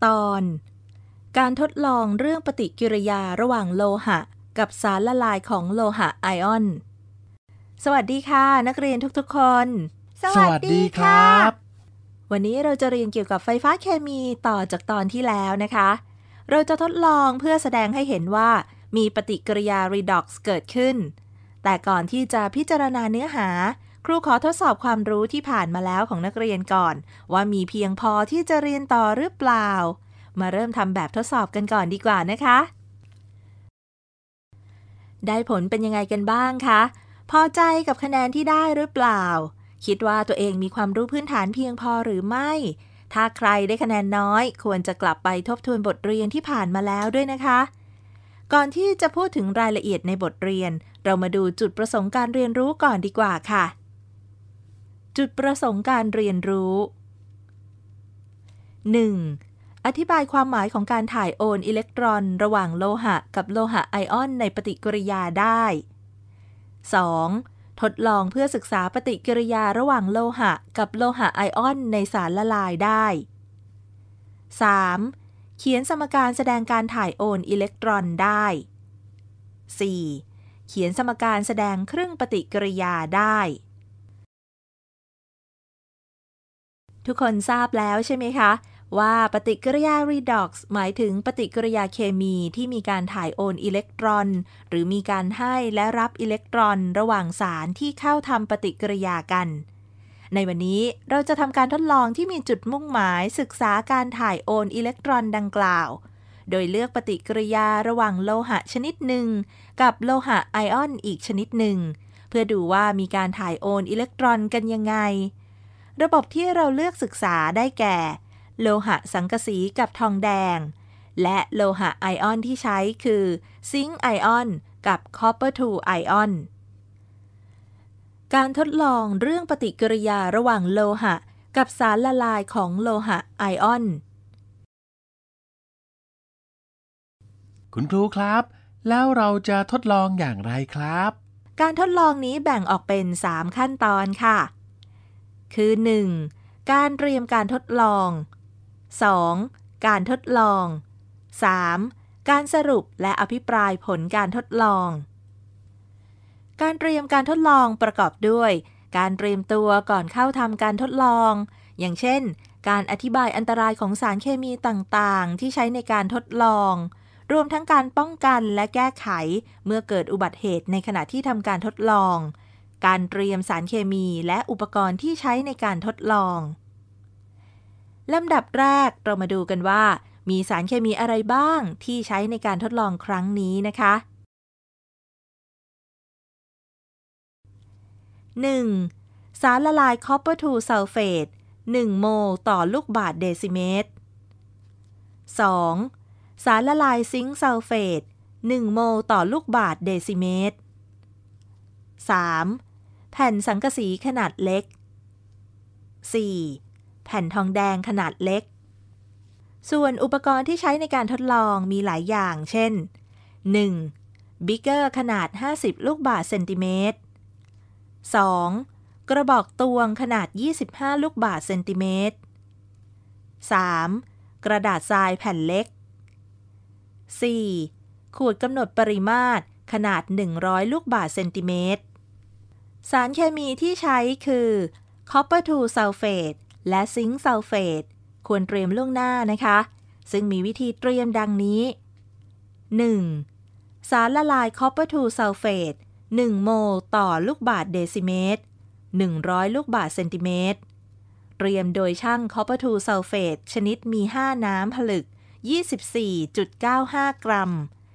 ตอนการทดลองเรื่องปฏิกิริยาระหว่างโลหะกับสารละลายของโลหะไอออนสวัสดีค่ะนักเรียนทุกๆคนสวัสดีครับวันนี้เราจะเรียนเกี่ยวกับไฟฟ้าเคมีต่อจากตอนที่แล้วนะคะเราจะทดลองเพื่อแสดงให้เห็นว่ามีปฏิกิริยา redox เกิดขึ้นแต่ก่อนที่จะพิจารณาเนื้อหาครูขอทดสอบความรู้ที่ผ่านมาแล้วของนักเรียนก่อนว่ามีเพียงพอที่จะเรียนต่อหรือเปล่ามาเริ่มทำแบบทดสอบกันก่อนดีกว่านะคะได้ผลเป็นยังไงกันบ้างคะพอใจกับคะแนนที่ได้หรือเปล่าคิดว่าตัวเองมีความรู้พื้นฐานเพียงพอหรือไม่ถ้าใครได้คะแนนน้อยควรจะกลับไปทบทวนบทเรียนที่ผ่านมาแล้วด้วยนะคะก่อนที่จะพูดถึงรายละเอียดในบทเรียนเรามาดูจุดประสงค์การเรียนรู้ก่อนดีกว่าค่ะจุดประสงค์การเรียนรู้ 1. อธิบายความหมายของการถ่ายโอนอิเล็กตรอนระหว่างโลหะกับโลหะไอออนในปฏิกิริยาได้ 2. ทดลองเพื่อศึกษาปฏิกิริยาระหว่างโลหะกับโลหะไอออนในสารละลายได้ 3. เขียนสมการแสดงการถ่ายโอนอิเล็กตรอนได้ 4. เขียนสมการแสดงครึ่งปฏิกิริยาได้ทุกคนทราบแล้วใช่ไหมคะว่าปฏิกิริยา redox หมายถึงปฏิกิริยาเคมีที่มีการถ่ายโอนอิเล็กตรอนหรือมีการให้และรับอิเล็กตรอนระหว่างสารที่เข้าทำปฏิกิริยากันในวันนี้เราจะทำการทดลองที่มีจุดมุ่งหมายศึกษาการถ่ายโอนอิเล็กตรอนดังกล่าวโดยเลือกปฏิกิริยาระหว่างโลหะชนิดหนึ่งกับโลหะไอออนอีกชนิดหนึ่งเพื่อดูว่ามีการถ่ายโอนอิเล็กตรอนกันยังไงระบบที่เราเลือกศึกษาได้แก่โลหะสังกะสีกับทองแดงและโลหะไอออนที่ใช้คือซิงค์ไอออนกับ copper 2 ไอออนการทดลองเรื่องปฏิกิริยาระหว่างโลหะกับสารละลายของโลหะไอออนคุณครูครับแล้วเราจะทดลองอย่างไรครับการทดลองนี้แบ่งออกเป็น3ขั้นตอนค่ะคือ 1. การเตรียมการทดลอง 2. การทดลอง 3. การสรุปและอภิปรายผลการทดลองการเตรียมการทดลองประกอบด้วยการเตรียมตัวก่อนเข้าทำการทดลองอย่างเช่นการอธิบายอันตรายของสารเคมีต่างๆที่ใช้ในการทดลองรวมทั้งการป้องกันและแก้ไขเมื่อเกิดอุบัติเหตุในขณะที่ทำการทดลองการเตรียมสารเคมีและอุปกรณ์ที่ใช้ในการทดลองลำดับแรกเรามาดูกันว่ามีสารเคมีอะไรบ้างที่ใช้ในการทดลองครั้งนี้นะคะ 1. สารละลาย copper 2 sulfate 1 โมลต่อลูกบาศก์เดซิเมตร 2. สารละลายซิงค์ซัลเฟต1 โมลต่อลูกบาศก์เดซิเมตร 3. แผ่นสังกะสีขนาดเล็ก 4. แผ่นทองแดงขนาดเล็กส่วนอุปกรณ์ที่ใช้ในการทดลองมีหลายอย่างเช่น 1. บิกเกอร์ขนาด50ลูกบาศก์เซนติเมตร 2. กระบอกตวงขนาด25ลูกบาศก์เซนติเมตร 3. กระดาษทรายแผ่นเล็ก 4. ขวดกำหนดปริมาตรขนาด100ลูกบาศก์เซนติเมตรสารเคมีที่ใช้คือ copper 2 sulfate และ zinc sulfate ควรเตรียมล่วงหน้านะคะซึ่งมีวิธีเตรียมดังนี้ 1. สารละลาย copper 2 sulfate 1 โมลต่อลูกบาศก์เดซิเมตร100ลูกบาศก์เซนติเมตรเตรียมโดยช่าง copper 2 sulfate ชนิดมี5น้ำผลึก 24.95 กรัม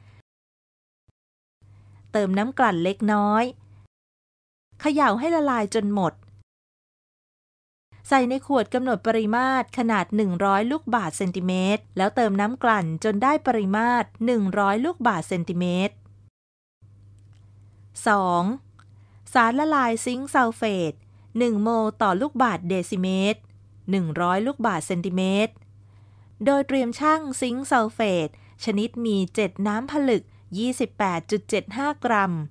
เติมน้ำกลั่นเล็กน้อยเขย่าให้ละลายจนหมดใส่ในขวดกำหนดปริมาตรขนาด100ลูกบาศก์เซนติเมตรแล้วเติมน้ำกลั่นจนได้ปริมาตร100ลูกบาศก์เซนติเมตร 2. สารละลายซิงค์ซัลเฟต1 โมลต่อลูกบาศก์เดซิเมตร100ลูกบาศก์เซนติเมตรโดยเตรียมชั่งซิงค์ซัลเฟตชนิดมี7น้ำผลึก 28.75 กรัม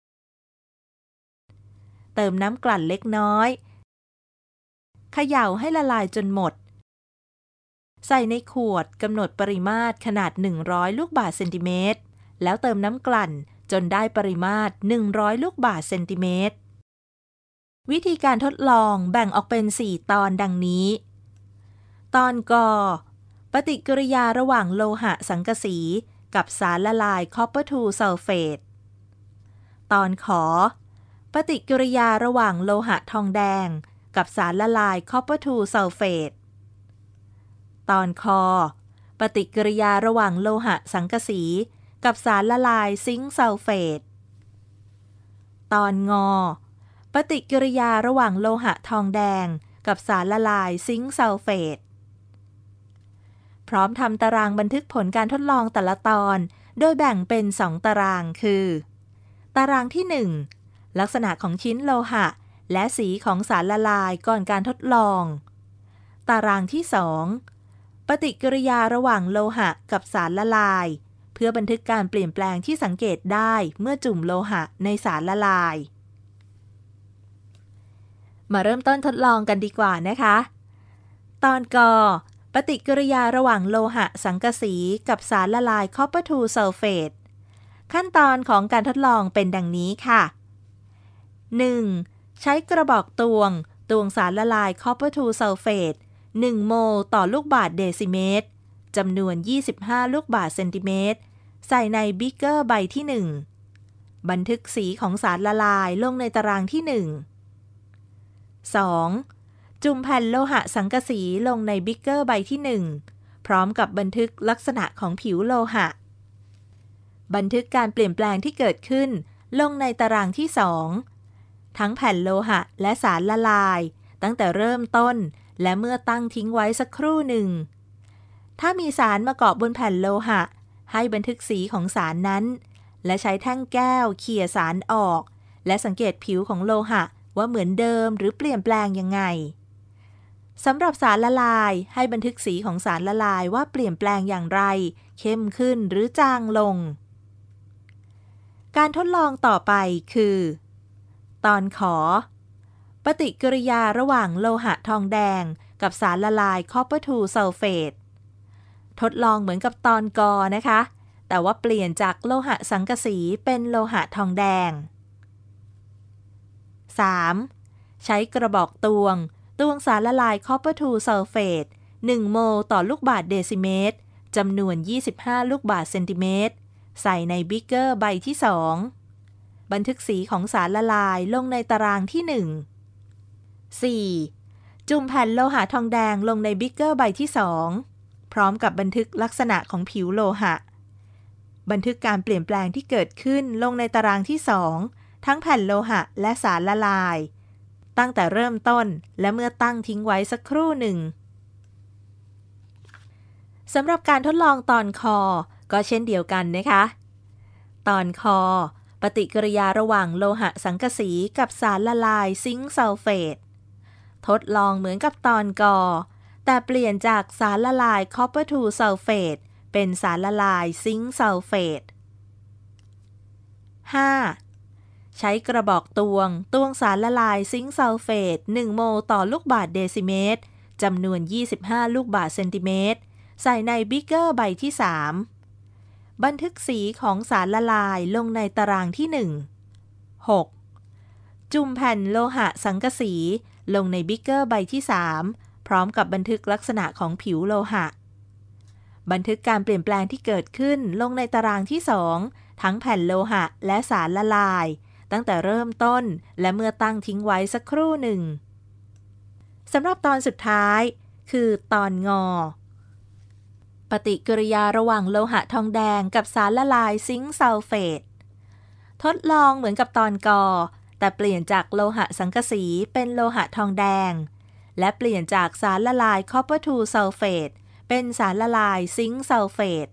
เติมน้ำกลั่นเล็กน้อยเขย่าให้ละลายจนหมดใส่ในขวดกำหนดปริมาตรขนาด100ลูกบาศก์เซนติเมตรแล้วเติมน้ำกลั่นจนได้ปริมาตร100ลูกบาศก์เซนติเมตรวิธีการทดลองแบ่งออกเป็น4ตอนดังนี้ตอนกปฏิกิริยาระหว่างโลหะสังกะสีกับสารละลายคอปเปอร์2ซัลเฟตตอนขอปฏิกิริยาระหว่างโลหะทองแดงกับสารละลายคอปเปอร์2ซัลเฟตตอนคอปฏิกิริยาระหว่างโลหะสังกะสีกับสารละลายซิงค์ซัลเฟตตอนงอปฏิกิริยาระหว่างโลหะทองแดงกับสารละลายซิงค์ซัลเฟตพร้อมทำตารางบันทึกผลการทดลองแต่ละตอนโดยแบ่งเป็น2ตารางคือตารางที่1ลักษณะของชิ้นโลหะและสีของสารละลายก่อนการทดลองตารางที่2ปฏิกิริยาระหว่างโลหะกับสารละลายเพื่อบันทึกการเปลี่ยนแปลงที่สังเกตได้เมื่อจุ่มโลหะในสารละลายมาเริ่มต้นทดลองกันดีกว่านะคะตอนกปฏิกิริยาระหว่างโลหะสังกะสีกับสารละลายคอปเปอร์2ซัลเฟตขั้นตอนของการทดลองเป็นดังนี้ค่ะ 1. ใช้กระบอกตวงสารละลายคอปเปอร์2ซัลเฟต1โมลต่อลูกบาศก์เดซิเมตรจำนวน25ลูกบาศก์เซนติเมตรใส่ในบิกเกอร์ใบที่1บันทึกสีของสารละลายลงในตารางที่1 2. จุ่มแผ่นโลหะสังกะสีลงในบิกเกอร์ใบที่1พร้อมกับบันทึกลักษณะของผิวโลหะบันทึกการเปลี่ยนแปลงที่เกิดขึ้นลงในตารางที่2ทั้งแผ่นโลหะและสารละลายตั้งแต่เริ่มต้นและเมื่อตั้งทิ้งไว้สักครู่หนึ่งถ้ามีสารมาเกาะบนแผ่นโลหะให้บันทึกสีของสารนั้นและใช้แท่งแก้วเขี่ยสารออกและสังเกตผิวของโลหะว่าเหมือนเดิมหรือเปลี่ยนแปลงยังไงสำหรับสารละลายให้บันทึกสีของสารละลายว่าเปลี่ยนแปลงอย่างไรเข้มขึ้นหรือจางลงการทดลองต่อไปคือตอนขอปฏิกิริยาระหว่างโลหะทองแดงกับสารละลายคอปเปอร์2ซัลเฟตทดลองเหมือนกับตอนกนะคะแต่ว่าเปลี่ยนจากโลหะสังกะสีเป็นโลหะทองแดง 3. ใช้กระบอกตวงสารละลายคอปเปอร์2ซัลเฟต1โมลต่อลูกบาศก์เดซิเมตรจำนวน25ลูกบาศก์เซนติเมตรใส่ในบิกเกอร์ใบที่2บันทึกสีของสารละลายลงในตารางที่4. จุ่มแผ่นโลหะทองแดงลงในบิกเกอร์ใบที่2พร้อมกับบันทึกลักษณะของผิวโลหะบันทึกการเปลี่ยนแปลงที่เกิดขึ้นลงในตารางที่2ทั้งแผ่นโลหะและสารละลายตั้งแต่เริ่มต้นและเมื่อตั้งทิ้งไว้สักครู่หนึ่งสำหรับการทดลองตอนคอก็เช่นเดียวกันนะคะตอนคอปฏิกิริยาระหว่างโลหะสังกะสีกับสารละลายซิงค์ซัลเฟตทดลองเหมือนกับตอนกแต่เปลี่ยนจากสารละลายคอปเปอร์2ซัลเฟตเป็นสารละลายซิงค์ซัลเฟต 5. ใช้กระบอกตวงสารละลายซิงค์ซัลเฟต1โมลต่อลูกบาศก์เดซิเมตรจำนวน25ลูกบาศก์เซนติเมตรใส่ในบิกเกอร์ใบที่3บันทึกสีของสารละลายลงในตารางที่1 6. จุ่มแผ่นโลหะสังกะสีลงในบิกเกอร์ใบที่3พร้อมกับบันทึกลักษณะของผิวโลหะบันทึกการเปลี่ยนแปลงที่เกิดขึ้นลงในตารางที่2ทั้งแผ่นโลหะและสารละลายตั้งแต่เริ่มต้นและเมื่อตั้งทิ้งไว้สักครู่หนึ่งสำหรับตอนสุดท้ายคือตอนงอปฏิกิริยาระหว่างโลหะทองแดงกับสารละลายซิงค์ซัลเฟตทดลองเหมือนกับตอนกแต่เปลี่ยนจากโลหะสังกะสีเป็นโลหะทองแดงและเปลี่ยนจากสารละลายคอปเปอร์2ซัลเฟตเป็นสารละลายซิงค์ซัลเฟต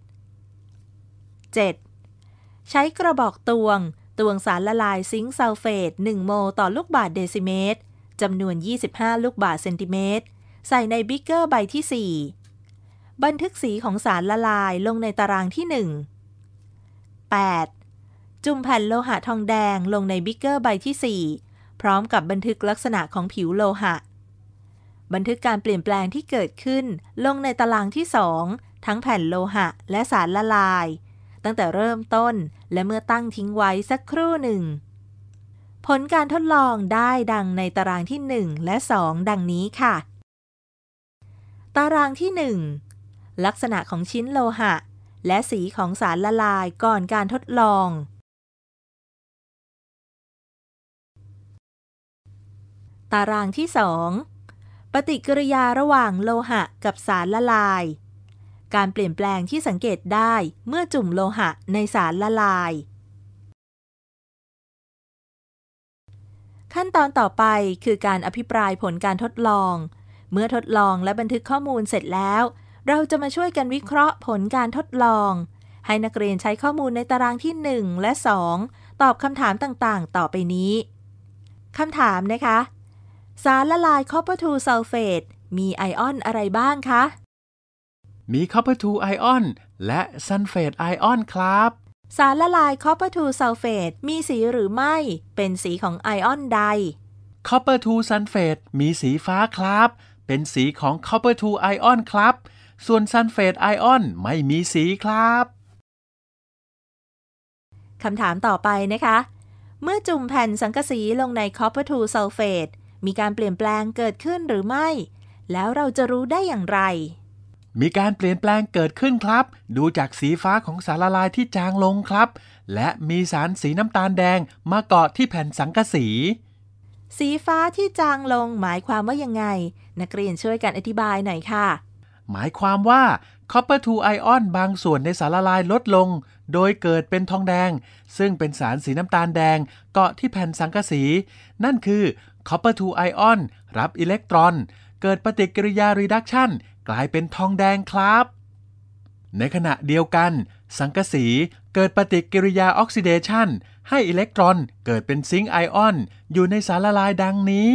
7. ใช้กระบอกตวงสารละลายซิงค์ซัลเฟต1โมลต่อลูกบาศก์เดซิเมตรจำนวน25ลูกบาศก์เซนติเมตรใส่ในบิกเกอร์ใบที่4บันทึกสีของสารละลายลงในตารางที่1 8. จุ่มแผ่นโลหะทองแดงลงในบิกเกอร์ใบที่4พร้อมกับบันทึกลักษณะของผิวโลหะบันทึกการเปลี่ยนแปลงที่เกิดขึ้นลงในตารางที่2ทั้งแผ่นโลหะและสารละลายตั้งแต่เริ่มต้นและเมื่อตั้งทิ้งไว้สักครู่หนึ่งผลการทดลองได้ดังในตารางที่1และ2ดังนี้ค่ะตารางที่1ลักษณะของชิ้นโลหะและสีของสารละลายก่อนการทดลองตารางที่2ปฏิกิริยาระหว่างโลหะกับสารละลายการเปลี่ยนแปลงที่สังเกตได้เมื่อจุ่มโลหะในสารละลายขั้นตอนต่อไปคือการอภิปรายผลการทดลองเมื่อทดลองและบันทึกข้อมูลเสร็จแล้วเราจะมาช่วยกันวิเคราะห์ผลการทดลองให้นักเรียนใช้ข้อมูลในตารางที่1และ2ตอบคำถามต่างๆต่อไปนี้คำถามนะคะสารละลายคอปเปอร์2ซัลเฟตมีไอออนอะไรบ้างคะมีคอปเปอร์2ไอออนและซัลเฟตไอออนครับสารละลายคอปเปอร์2ซัลเฟตมีสีหรือไม่เป็นสีของไอออนใดคอปเปอร์2ซัลเฟตมีสีฟ้าครับเป็นสีของคอปเปอร์2ไอออนครับส่วนซัลเฟตไอออนไม่มีสีครับคำถามต่อไปนะคะเมื่อจุ่มแผ่นสังกะสีลงในคอปเปอร์2ซัลเฟตมีการเปลี่ยนแปลงเกิดขึ้นหรือไม่แล้วเราจะรู้ได้อย่างไรมีการเปลี่ยนแปลงเกิดขึ้นครับดูจากสีฟ้าของสารละลายที่จางลงครับและมีสารสีน้ำตาลแดงมาเกาะที่แผ่นสังกะสีสีฟ้าที่จางลงหมายความว่ายังไงนักเรียนช่วยกันอธิบายหน่อยค่ะหมายความว่าคอปเปอร์2ไอออนบางส่วนในสารละลายลดลงโดยเกิดเป็นทองแดงซึ่งเป็นสารสีน้ำตาลแดงเกาะที่แผ่นสังกะสีนั่นคือคอปเปอร์2ไอออนรับอิเล็กตรอนเกิดปฏิกิริยารีดักชันกลายเป็นทองแดงครับในขณะเดียวกันสังกะสีเกิดปฏิกิริยาออกซิเดชันให้อิเล็กตรอนเกิดเป็นซิงค์ไอออนอยู่ในสารละลายดังนี้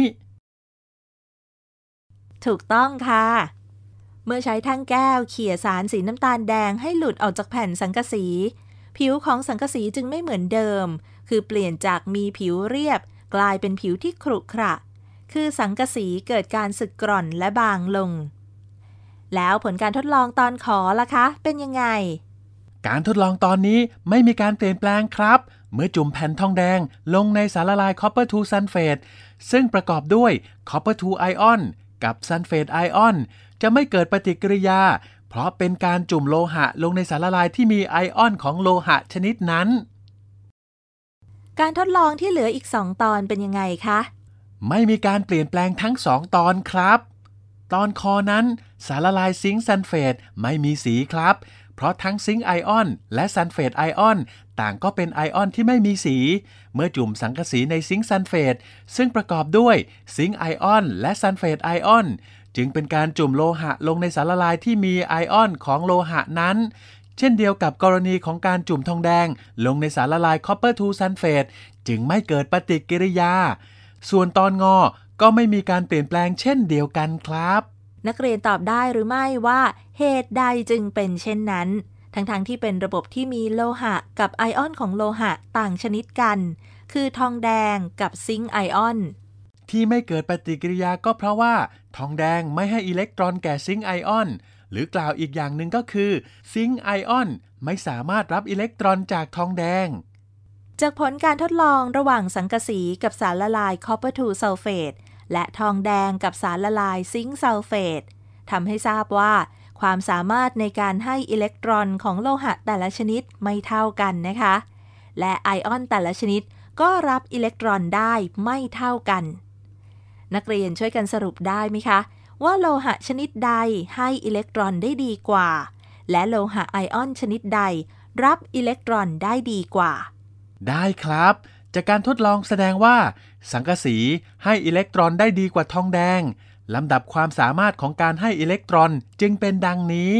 ถูกต้องค่ะเมื่อใช้ทั้งแก้วเขี่ยสารสีน้ำตาลแดงให้หลุดออกจากแผ่นสังกะสีผิวของสังกะสีจึงไม่เหมือนเดิมคือเปลี่ยนจากมีผิวเรียบกลายเป็นผิวที่ขรุขระคือสังกะสีเกิดการสึกกร่อนและบางลงแล้วผลการทดลองตอนขอล่ะคะเป็นยังไงการทดลองตอนนี้ไม่มีการเปลี่ยนแปลงครับเมื่อจุ่มแผ่นทองแดงลงในสารละลายคอปเปอร์2ซัลเฟตซึ่งประกอบด้วยคอปเปอร์2ไอออนกับซัลเฟตไอออนจะไม่เกิดปฏิกิริยาเพราะเป็นการจุ่มโลหะลงในสารละลายที่มีไอออนของโลหะชนิดนั้นการทดลองที่เหลืออีก2ตอนเป็นยังไงคะไม่มีการเปลี่ยนแปลงทั้ง2ตอนครับตอนคอนั้นสารละลายซิงค์ซัลเฟตไม่มีสีครับเพราะทั้งซิงค์ไอออนและซัลเฟตไอออนต่างก็เป็นไอออนที่ไม่มีสีเมื่อจุ่มสังกะสีในซิงค์ซัลเฟตซึ่งประกอบด้วยซิงค์ไอออนและซัลเฟตไอออนจึงเป็นการจุ่มโลหะลงในสารละลายที่มีไอออนของโลหะนั้นเช่นเดียวกับกรณีของการจุ่มทองแดงลงในสารละลายคอปเปอร์2ซัลเฟตจึงไม่เกิดปฏิกิริยาส่วนตอนงอก็ไม่มีการเปลี่ยนแปลงเช่นเดียวกันครับนักเรียนตอบได้หรือไม่ว่าเหตุใดจึงเป็นเช่นนั้นทั้งที่เป็นระบบที่มีโลหะกับไอออนของโลหะต่างชนิดกันคือทองแดงกับซิงค์ไอออนที่ไม่เกิดปฏิกิริยาก็เพราะว่าทองแดงไม่ให้อิเล็กตรอนแก่ซิงค์ไอออนหรือกล่าวอีกอย่างหนึ่งก็คือซิงค์ไอออนไม่สามารถรับอิเล็กตรอนจากทองแดงจากผลการทดลองระหว่างสังกะสีกับสารละลายคอปเปอร์2ซัลเฟตและทองแดงกับสารละลายซิงค์ซัลเฟตทำให้ทราบว่าความสามารถในการให้อิเล็กตรอนของโลหะแต่ละชนิดไม่เท่ากันนะคะและไอออนแต่ละชนิดก็รับอิเล็กตรอนได้ไม่เท่ากันนักเรียนช่วยกันสรุปได้ไหมคะว่าโลหะชนิดใดให้อิเล็กตรอนได้ดีกว่าและโลหะไอออนชนิดใดรับอิเล็กตรอนได้ดีกว่าได้ครับจากการทดลองแสดงว่าสังกะสีให้อิเล็กตรอนได้ดีกว่าทองแดงลำดับความสามารถของการให้อิเล็กตรอนจึงเป็นดังนี้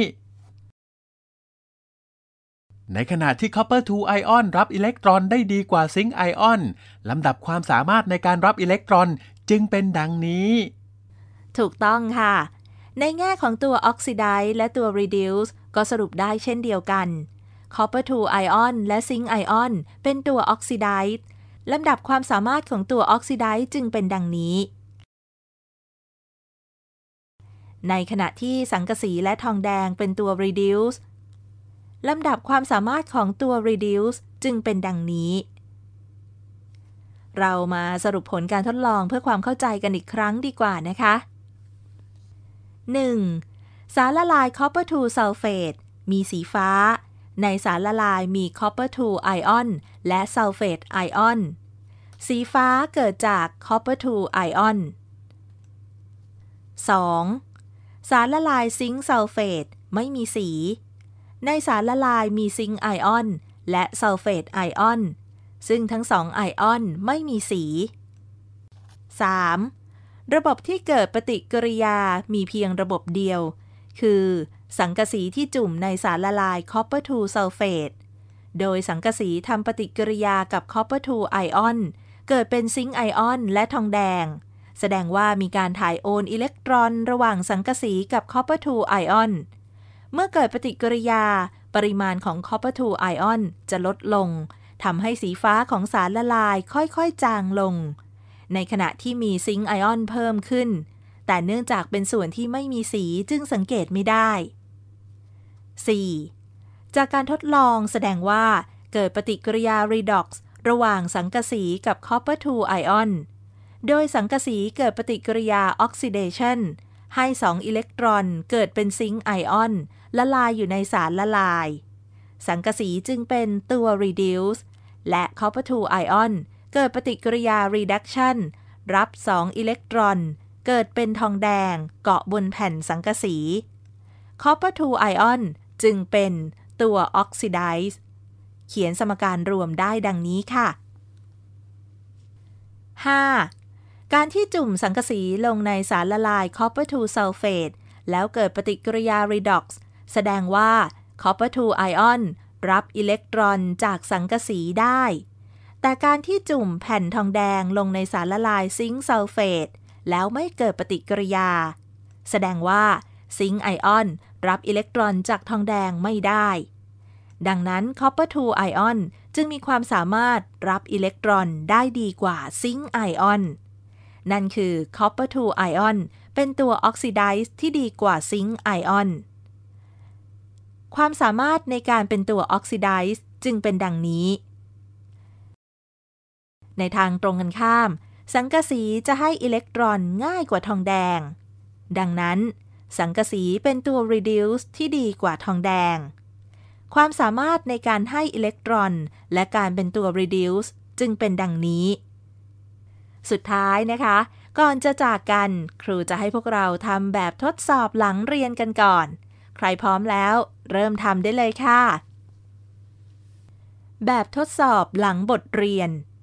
ในขณะที่ Copper 2 ไอออนรับอิเล็กตรอนได้ดีกว่าซิงค์ไอออนลำดับความสามารถในการรับอิเล็กตรอนจึงเป็นดังนี้ถูกต้องค่ะในแง่ของตัวออกซิไดซ์และตัว reduce ก็สรุปได้เช่นเดียวกัน Copper 2 ไอออนและซิงค์ไอออนเป็นตัวออกซิไดซ์ลำดับความสามารถของตัวออกซิไดซ์จึงเป็นดังนี้ในขณะที่สังกะสีและทองแดงเป็นตัว reduce ลำดับความสามารถของตัว reduce จึงเป็นดังนี้เรามาสรุปผลการทดลองเพื่อความเข้าใจกันอีกครั้งดีกว่านะคะ 1. สารละลาย copper 2 sulfate มีสีฟ้าในสารละลายมี copper 2 ion และ sulfate ion สีฟ้าเกิดจาก copper 2 ion 2. สารละลายซิงค์ซัลเฟตไม่มีสีในสารละลายมีซิงค์ไอออนและซัลเฟตไอออนซึ่งทั้งสองไอออนไม่มีสี 3. ระบบที่เกิดปฏิกิริยามีเพียงระบบเดียวคือสังกะสีที่จุ่มในสารละลาย copper 2 sulfate โดยสังกะสีทำปฏิกิริยากับ copper 2 ไอออนเกิดเป็นซิงค์ไอออนและทองแดงแสดงว่ามีการถ่ายโอนอิเล็กตรอนระหว่างสังกะสีกับ copper 2 ไอออนเมื่อเกิดปฏิกิริยาปริมาณของ copper 2 ไอออนจะลดลงทำให้สีฟ้าของสารละลายค่อยๆจางลงในขณะที่มีซิงค์ไอออนเพิ่มขึ้นแต่เนื่องจากเป็นส่วนที่ไม่มีสีจึงสังเกตไม่ได้ 4. จากการทดลองแสดงว่าเกิดปฏิกิริยา redox ระหว่างสังกะสีกับ copper 2 ไอออนโดยสังกะสีเกิดปฏิกิริยา oxidation ให้2อิเล็กตรอนเกิดเป็นซิงค์ไอออนละลายอยู่ในสารละลายสังกะสีจึงเป็นตัว reduce และ copper 2 ไอออนเกิดปฏิกิริยา reduction รับ2อิเล็กตรอนเกิดเป็นทองแดงเกาะบนแผ่นสังกะสี copper 2 ไอออนจึงเป็นตัว oxidize เขียนสมการรวมได้ดังนี้ค่ะ 5. การที่จุ่มสังกะสีลงในสารละลาย copper 2 sulfate แล้วเกิดปฏิกิริยา redox แสดงว่า copper 2 ion รับอิเล็กตรอนจากสังกะสีได้แต่การที่จุ่มแผ่นทองแดงลงในสารละลายซิงค์ซัลเฟตแล้วไม่เกิดปฏิกิริยาแสดงว่าซิงค์ไอออนรับอิเล็กตรอนจากทองแดงไม่ได้ดังนั้น copper 2 ion จึงมีความสามารถรับอิเล็กตรอนได้ดีกว่าซิงค์ไอออนนั่นคือ copper 2 ion เป็นตัว oxidize ที่ดีกว่าซิงค์ไอออนความสามารถในการเป็นตัว oxidize จึงเป็นดังนี้ในทางตรงกันข้ามสังกะสีจะให้อิเล็กตรอนง่ายกว่าทองแดงดังนั้นสังกะสีเป็นตัว reduce ที่ดีกว่าทองแดงความสามารถในการให้อิเล็กตรอนและการเป็นตัว reduce จึงเป็นดังนี้สุดท้ายนะคะก่อนจะจากกันครูจะให้พวกเราทำแบบทดสอบหลังเรียนกันก่อนใครพร้อมแล้วเริ่มทำได้เลยค่ะแบบทดสอบหลังบทเรียน